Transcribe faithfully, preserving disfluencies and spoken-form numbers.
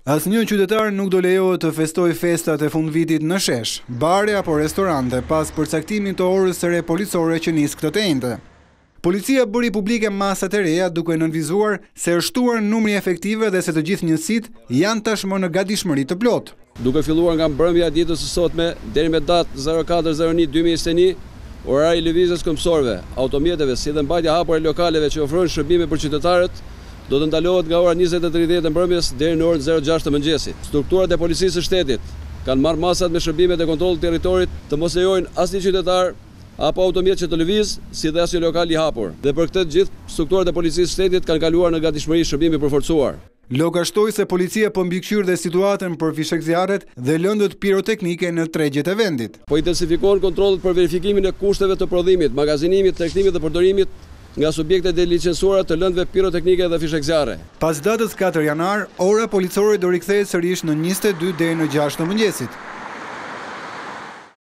Asnjë qytetar nuk do lejohet të festojë festat e fundvitit në shesh, bare apo restorante pas përcaktimit të orës së re policore që nis këtë të enjte. Policia bëri publike masat e reja duke nënvizuar se është shtuar numri efektive dhe se të gjithë njësitë janë tashmë në gatishmëri të plotë. Duke filluar nga mbrëmja e ditës së sotme deri me datë zero katër zero një dy mijë e njëzet e një, orari i lëvizjes këmbësorëve, automjeteve si dhe mbajtja e hapur e lokaleve që ofrojnë shërbime për qytetarët do të ndalohet nga ora njëzet e tridhjetë e mbrëmjes deri në orën zero gjashtë të mëngjesit. Strukturat e policisë së shtetit kanë marrë masat me shërbimet e kontrollit të territorit të mos lejojnë asnjë qytetar apo automjet që të lëviz, si dhe asnjë lokal i hapur. Dhe për këtë gjithë strukturat e policisë së shtetit kanë kaluar në gatishmëri shërbimi përforcuar. Loka shtoi se policia po mbikëqyr dhe situatën për fishekzjarret dhe lëndët piroteknike në tregjet e vendit. Po intensifikohen kontrollet për verifikimin e kushteve të prodhimit, magazinimit, tregtimit dhe përdorimit nga subjektet e licencuara të lëndëve piroteknike dhe fishekzjarre. Pas datës katër janar, ora policore do rikthehet sërish në njëzet e dy deri në gjashtë të mëngjesit.